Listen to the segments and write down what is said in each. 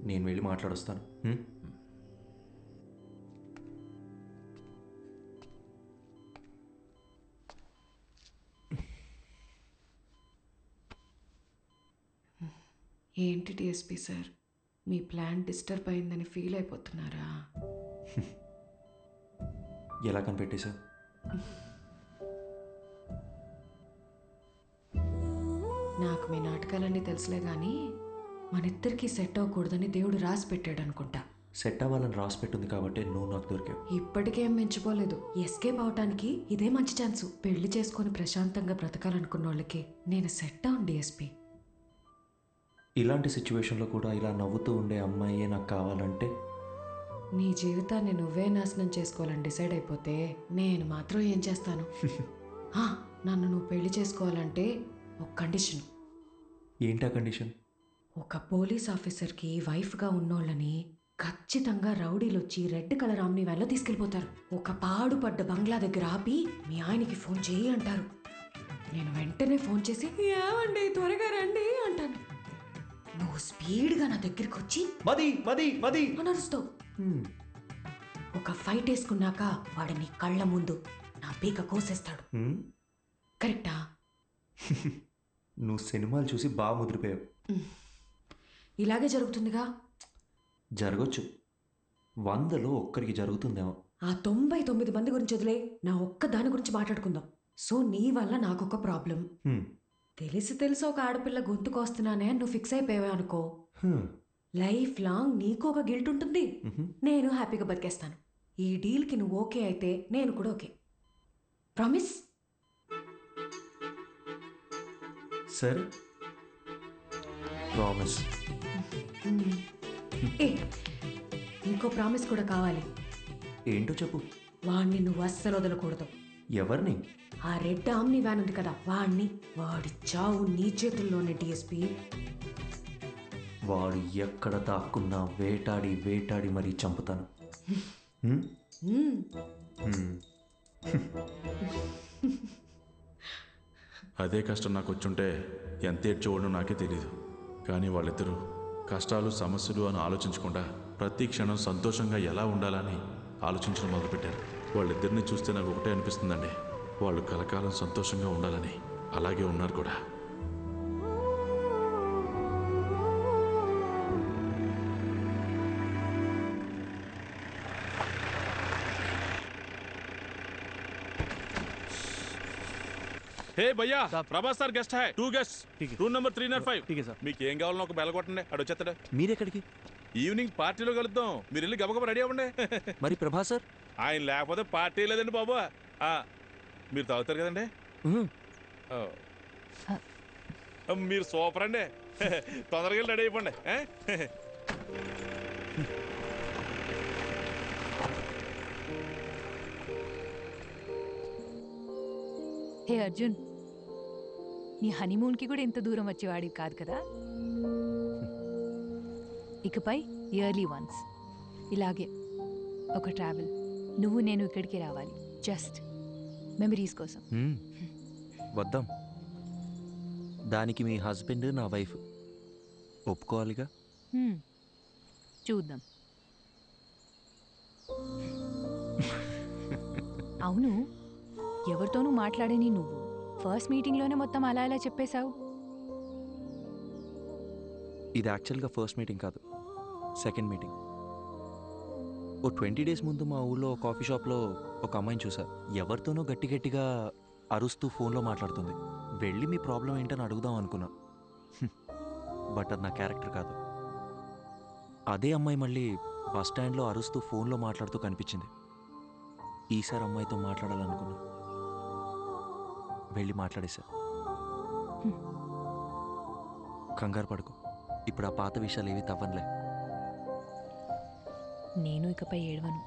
నేను వెళ్ళి మాట్లాడొస్తాను. ఏంటి డిఎస్పీ సార్, మీ ప్లాన్ డిస్టర్బ్ అయిందని ఫీల్ అయిపోతున్నారా? ఎలా కనిపెట్టేశావు? నాకు మీ నాటకాలన్నీ తెలుసులే కానీ మనిద్దరికీ సెట్ అవ్వకూడదని దేవుడు రాసి పెట్టాడు అనుకుంటా. సెట్ అవ్వాలని రాసి పెట్టింది కాబట్టి నువ్వు నాకు దొరికావు. ఇప్పటికేం మించిపోలేదు. ఎస్కేప్ అవటానికి ఇదే మంచి ఛాన్సు. పెళ్లి చేసుకొని ప్రశాంతంగా బ్రతకాలనుకున్న వాళ్ళకి నేను సెట్ అవును డిఎస్పీ. ఇలాంటి సిచ్యువేషన్లో కూడా ఇలా నవ్వుతూ ఉండే అమ్మాయే నాకు కావాలంటే? నీ జీవితాన్ని నువ్వే నాశనం చేసుకోవాలని డిసైడ్ అయిపోతే నేను మాత్రం ఏం చేస్తాను? నన్ను నువ్వు పెళ్లి చేసుకోవాలంటే ఒక కండిషన్. ఏంటా కండిషన్? ఒక పోలీస్ ఆఫీసర్కి వైఫ్గా ఉన్నోళ్ళని ఖచ్చితంగా రౌడీలు వచ్చి రెడ్ కలర్ ఆమ్ని వ్యాన్లో తీసుకెళ్ళిపోతారు. ఒక పాడుపడ్డ బంగ్లా దగ్గర ఆపి మీ ఆయనకి ఫోన్ చేయి అంటారు. నేను వెంటనే ఫోన్ చేసి ఏమండి త్వరగా రండి అంటాను. నువ్వు స్పీడ్గా నా దగ్గరికి వచ్చి మది మది మది అనరుస్తావు. ఒక ఫైట్ వేసుకున్నాక వాడు నీ కళ్ళ ముందు నా పీక కోసేస్తాడు. కరెక్టా? నువ్వు సినిమాలు చూసి బాగా ముదిరిపోయావు. ఇలాగే జరుగుతుందిగా. జరగచ్చు, 100లో ఒక్కరికి జరుగుతుందేమో. ఆ 99 మంది గురించి వదిలే, నా ఒక్క దాని గురించి మాట్లాడుకుందాం. సో నీ వల్ల నాకొక ప్రాబ్లం. తెలిసి ఒక ఆడపిల్ల గొంతుకొస్తున్నానే నువ్వు ఫిక్స్ అయిపోయావే అనుకో, లైఫ్ లాంగ్ నీకు ఒక గిల్ట్ ఉంటుంది. నేను హ్యాపీగా బతికేస్తాను. ఈ డీల్కి నువ్వు ఓకే అయితే నేను కూడా ఓకే. ప్రామిస్? సరే, ప్రామిస్. ఇంకో ప్రామిస్ కూడా కావాలి. ఏంటో చెప్పు. వాణ్ణి నువ్వు అస్సలు వదలకూడదు. ఎవరిని? ఆ రెడ్ ఆమ్ని వ్యాన్ ఉంది కదా, వాణ్ణి. వాడి చావు నీ చేతుల్లోనే డిఎస్పీ. వాడు ఎక్కడ దాక్కున్నా వేటాడి వేటాడి మరీ చంపుతాను. అదే కష్టం నాకు వచ్చుంటే ఎంత ఏడ్చేవాడు నాకే తెలీదు. కానీ వాళ్ళిద్దరూ కష్టాలు సమస్యలు అని ఆలోచించకుండా ప్రతి క్షణం సంతోషంగా ఎలా ఉండాలని ఆలోచించడం మొదలుపెట్టారు. వాళ్ళిద్దరిని చూస్తే నాకు ఒకటే అనిపిస్తుందండి, వాళ్ళు కలకాలం సంతోషంగా ఉండాలని. అలాగే ఉన్నారు కూడా. హే భయ్యా, ప్రభాస్ సార్ గెస్ట్ హై. 2 గెస్ట్, రూమ్ నెంబర్ 305. మీకు ఏం కావాలో ఒక బెల్ కొట్టండి, అడు వచ్చేస్తాడు. మీరెక్కడికి? ఈవినింగ్ పార్టీలో కలుద్దాం, మీరు వెళ్ళి గబగబ రెడీ అవ్వండి. మరి ప్రభాస్ సార్? ఆయన లేకపోతే పార్టీ లేదండి బాబు. మీరు తాగుతారు కదండి? మీరు సూపర్ అండి. తొందరగా రెడీ అయిపోండి. హే అర్జున్, నీ హనీమూన్కి కూడా ఇంత దూరం వచ్చేవాడివి కాదు కదా. ఇకపై ఇయర్లీ వన్స్ ఇలాగే ఒక ట్రావెల్. నువ్వు నేను ఇక్కడికి రావాలి, జస్ట్ మెమరీస్ కోసం. వద్దాం. దానికి మీ హస్బెండ్, నా వైఫ్ ఒప్పుకోవాలిగా. చూద్దాం. అవును, ఎవరితోనూ మాట్లాడని నువ్వు ఫస్ట్ మీటింగ్లోనే మొత్తం అలా ఇలా చెప్పేశావు. ఇది యాక్చువల్గా ఫస్ట్ మీటింగ్ కాదు, సెకండ్ మీటింగ్. ఓ 20 days ముందు మా ఊళ్ళో కాఫీ షాప్లో ఒక అమ్మాయిని చూసా. ఎవరితోనో గట్టి గట్టిగా అరుస్తూ ఫోన్లో మాట్లాడుతుంది. వెళ్ళి మీ ప్రాబ్లం ఏంటని అడుగుదాం అనుకున్నా, బట్ అది నా క్యారెక్టర్ కాదు. అదే అమ్మాయి మళ్ళీ బస్ స్టాండ్లో అరుస్తూ ఫోన్లో మాట్లాడుతూ కనిపించింది. ఈసారి అమ్మాయితో మాట్లాడాలనుకున్నా, వెళ్ళి మాట్లాడేశా. కంగారు పడుకో, ఇప్పుడు ఆ పాత విషయాలు ఏవి తవ్వనులే. నేను ఇకపై ఏడవను.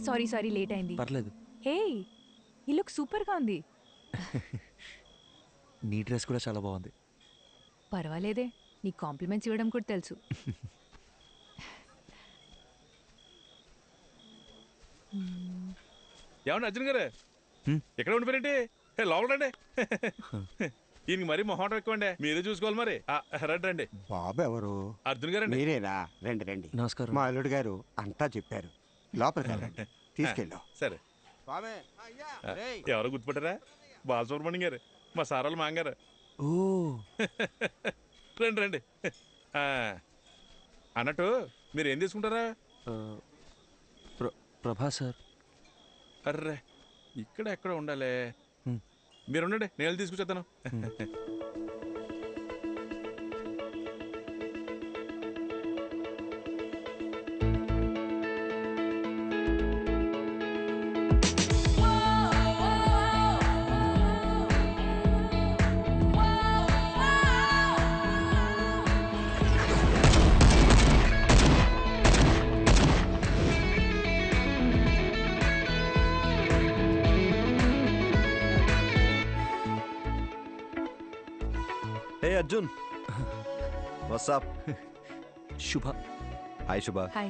సారీ లేట్ అయింది. పర్లేదు. హే, ఈ లుక్ సూపర్గా ఉంది. నీ డ్రెస్ కూడా చాలా బాగుంది. పర్వాలేదే, నీ కాంప్లిమెంట్స్ ఇవ్వడం కూడా తెలుసు. ఏమన్నా అర్జున్ గారు ఎక్కడ ఉండిపోయారంటే లోపల రండి. ఈయనకి మరీ మొహమాటం ఎక్కువ అండి, మీరే చూసుకోవాలి మరి. రండి రండి. బాబు ఎవరు? అర్జున్ గారు మీరేనా? రండి రండి. నమస్కారం. మా అల్లుడు గారు అంతా చెప్పారు. లోపలికి వెళ్ళండి, తీసుకెళ్ళాం. సరే. ఎవరో గుర్తుపట్టారా? బాలసుబ్రహ్మణ్యం గారు, మా సారాలు మాంగారు. ఓ రండి రండి. అన్నట్టు మీరు ఏం తీసుకుంటారా? ప్రభా సార్. అర్రే, ఇక్కడ ఎక్కడ ఉండాలి. మీరు ఉండండి, నేను తీసుకొచ్చేస్తాను. Hey Arjun, what's up? శుభ. Hi Shubha. Hi.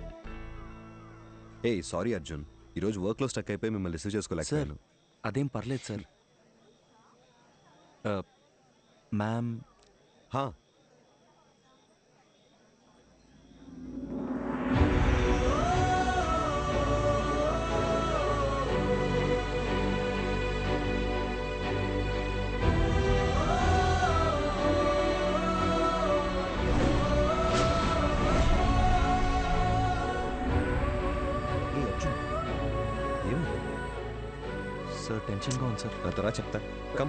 Hey, sorry Arjun. ఈరోజు వర్క్లో స్టక్ అయిపోయి మిమ్మల్ని రిసీవ్ సార్ చేసుకోలేకపోయాను. అదేం పర్లేదు సార్. మ్యామ్. హా, ఏమైంది? సార్ టెన్షన్గా ఉంది సార్. నా తర్వాత చెప్తా. కమ్.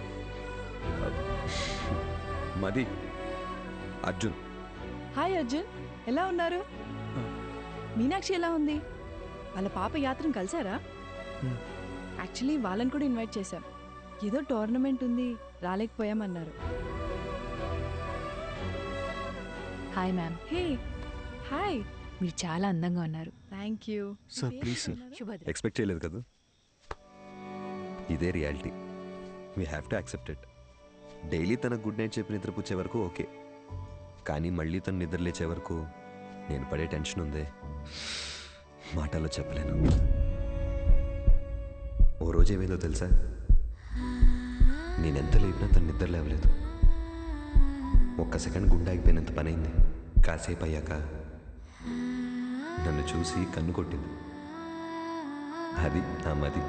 మది, అర్జున్. హాయ్ అర్జున్, ఎలా ఉన్నారు? మీనాక్షి ఎలా ఉంది? వాళ్ళ పాప యాత్రను కలిసారా? యాక్చువల్లీ వాళ్ళని కూడా ఇన్వైట్ చేశాం. ఏదో టోర్నమెంట్ ఉంది, రాలేకపోయామన్నారు. Hi ma'am. Hey hi. మీరు చాలా అందంగా ఉన్నారు. Thank you. Sir please sir. Subhadra. Expect చేయలేదు కదా. ఇదే reality. We have to accept it. Daily తన గుడ్ నైట్ చెప్పి నిద్రపుచ్చే వరకు ఓకే, కానీ మళ్ళీ తను నిద్ర లేచే వరకు నేను పడే టెన్షన్ ఉందే, మాటల్లో చెప్పలేను. ఓ రోజు ఏమైందో తెలుసా? నేనెంత లేపినా తను నిద్ర లేవలేదు. ఒక్క సెకండ్ గుండె ఆగిపోయినంత పని అయింది. కాసేపు అయ్యాక నన్ను చూసి కన్ను కొట్టింది. అది నా మది.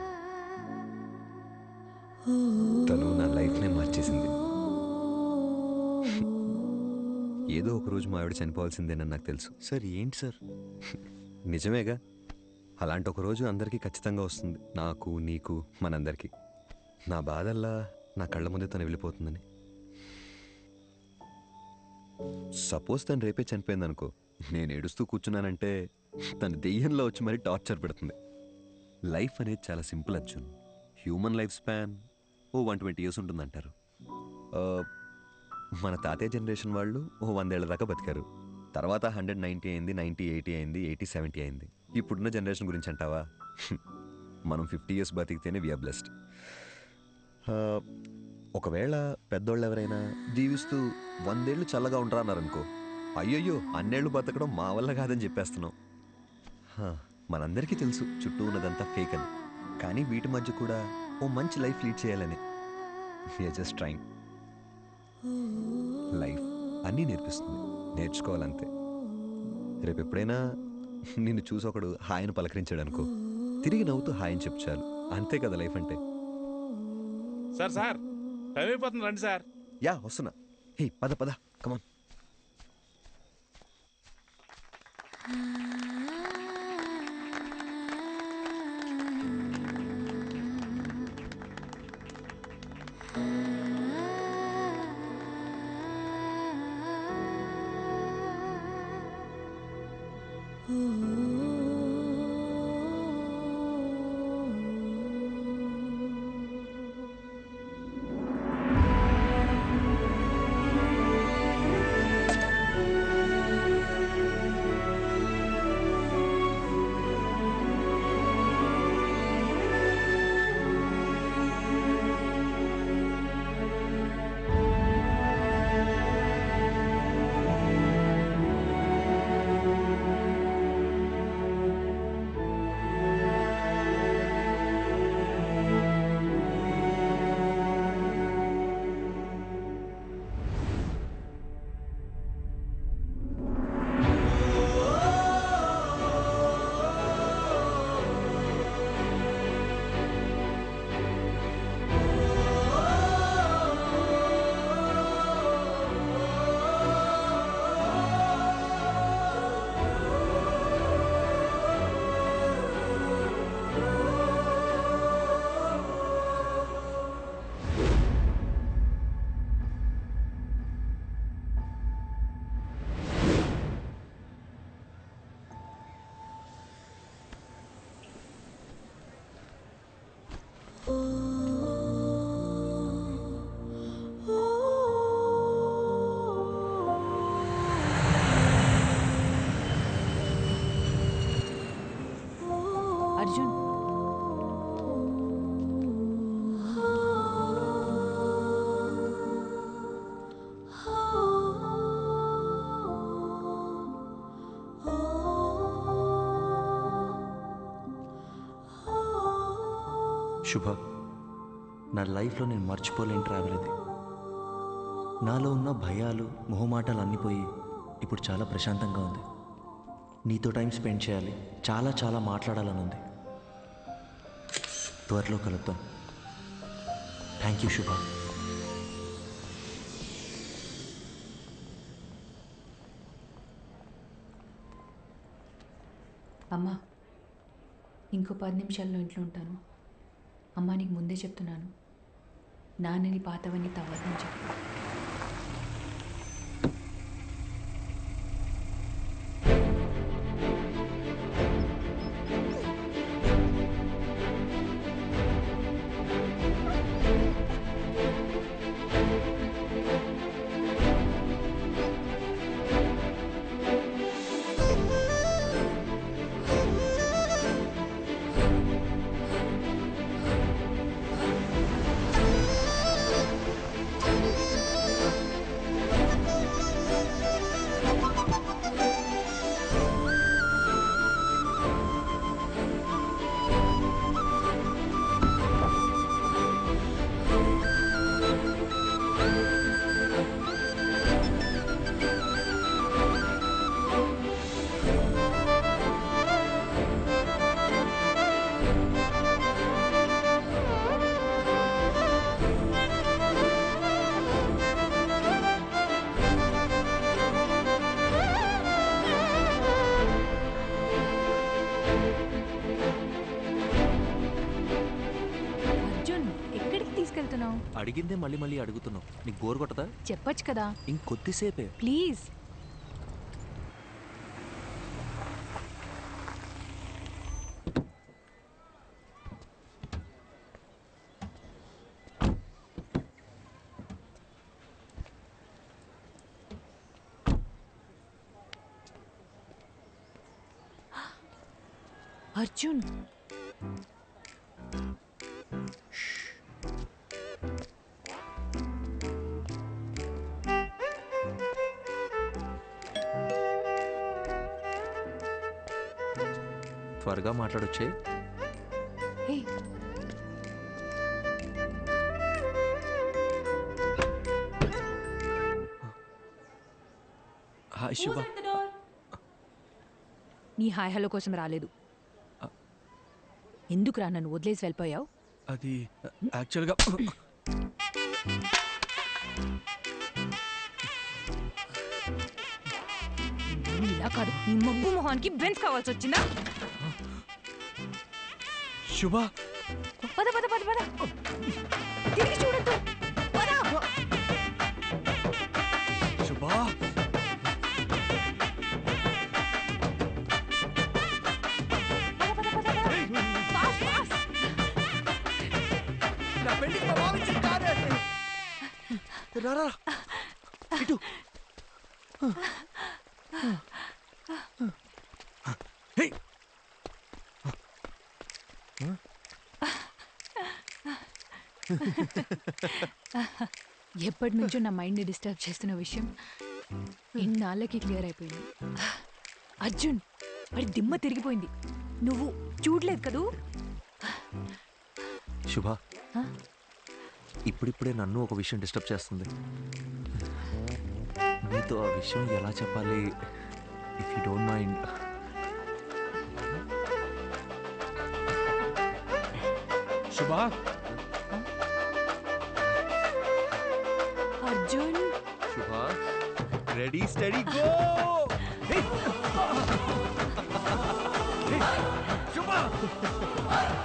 తను నా లైఫ్నే మార్చేసింది. ఏదో ఒక రోజు మా ఆవిడ చనిపోవాల్సిందేనని నాకు తెలుసు. సార్ ఏంటి సార్? నిజమేగా. అలాంటి ఒక రోజు అందరికీ ఖచ్చితంగా వస్తుంది, నాకు, నీకు, మనందరికీ. నా బాధల్లా నా కళ్ళ ముందే తను వెళ్ళిపోతుందని. సపోజ్ తను రేపే చనిపోయిందనుకో, నేను ఏడుస్తూ కూర్చున్నానంటే తను దెయ్యంలో వచ్చి మరీ టార్చర్ పెడుతుంది. లైఫ్ అనేది చాలా simple Arjun. Human life span ఓ 120 years ఉంటుందంటారు. మన తాతయ్య జనరేషన్ వాళ్ళు ఓ 100 ఏళ్ల దాకా బతికారు. తర్వాత 190 అయింది, 90, 80 అయింది, 80, 70 అయింది. ఇప్పుడున్న జనరేషన్ గురించి అంటావా? మనం 50 years బతికితేనే వీఆర్ బ్లెస్డ్. ఒకవేళ పెద్దోళ్ళు ఎవరైనా జీవిస్తూ 100 ఏళ్ళు చల్లగా ఉంటారా అన్నారనుకో, అయ్యయ్యో అన్నేళ్ళు బతకడం మా వల్ల కాదని చెప్పేస్తున్నాం. మనందరికీ తెలుసు చుట్టూ ఉన్నదంతా ఫేక్ అని, కానీ వీటి మధ్య కూడా ఓ మంచి లైఫ్ లీడ్ చేయాలని వీఆర్ జస్ట్ ట్రైంగ్. లైఫ్ అన్నీ నేర్పిస్తుంది, నేర్చుకోవాలంతే. రేపు ఎప్పుడైనా నిన్ను చూసి ఒకడు హాయిని పలకరించాడు అనుకో, తిరిగి నవ్వుతూ హాయిని చెప్పు చాలు. అంతే కదా లైఫ్ అంటే. సార్ సార్, టైం అయిపోతుంది, రండి సార్. యా వస్తున్నా. హే పద పద, కమాన్. శుభ, నా లైఫ్లో నేను మర్చిపోలేని ట్రావెల్ ఇది. నాలో ఉన్న భయాలు మొహమాటాలు అన్నీ పోయి ఇప్పుడు చాలా ప్రశాంతంగా ఉంది. నీతో టైం స్పెండ్ చేయాలి, చాలా చాలా మాట్లాడాలని ఉంది. త్వరలో కలుద్దాం. థ్యాంక్ యూ శుభ. అమ్మా, ఇంకో 10 నిమిషాల్లో ఇంట్లో ఉంటాను. అమ్మా, నీకు ముందే చెప్తున్నాను, నాన్నని పాతవన్నీ తవ్వద్దని చెప్పు. అడిగిందే మళ్ళీ మళ్ళీ అడుగుతున్నావు. నీకు బోర్ కొట్టదా? చెప్పొచ్చు కదా. ఇంకొద్దిసేపే ప్లీజ్. అర్జున్, త్వరగా మాట్లాడొచ్చే. హే, హాయ్ శుభ. నీ హాయ్ హలో కోసం రాలేదు. ఎందుకురా నన్ను వదిలేసి వెళ్ళిపోయావు? అది యాక్చువల్గా ఇలా కాదు, నీ మబ్బు మొహానికి బెంచ్ కావాల్సి వచ్చిందా? శుభ, పద పద పద పద, తిరిగి చూడద్దు. పద. శుభ, ఫాస్ట్ ఫాస్ట్. నా పెళ్లికి మా మామ ఇచ్చిన కారే. రా రా ఇటు. హే, ఎప్పటి నుంచో నా మైండ్ని డిస్టర్బ్ చేస్తున్న విషయం ఇన్నాళ్ళకి క్లియర్ అయిపోయింది. అర్జున్, వాడి దిమ్మ తిరిగిపోయింది. నువ్వు చూడలేదు కదూ? శుభ, ఇప్పుడిప్పుడే నన్ను ఒక విషయం డిస్టర్బ్ చేస్తుంది. నీతో ఆ విషయం ఎలా చెప్పాలి? If you don't mind. Shubha, Arjun. శుభ, రెడీ స్టడీ గో. శుభ,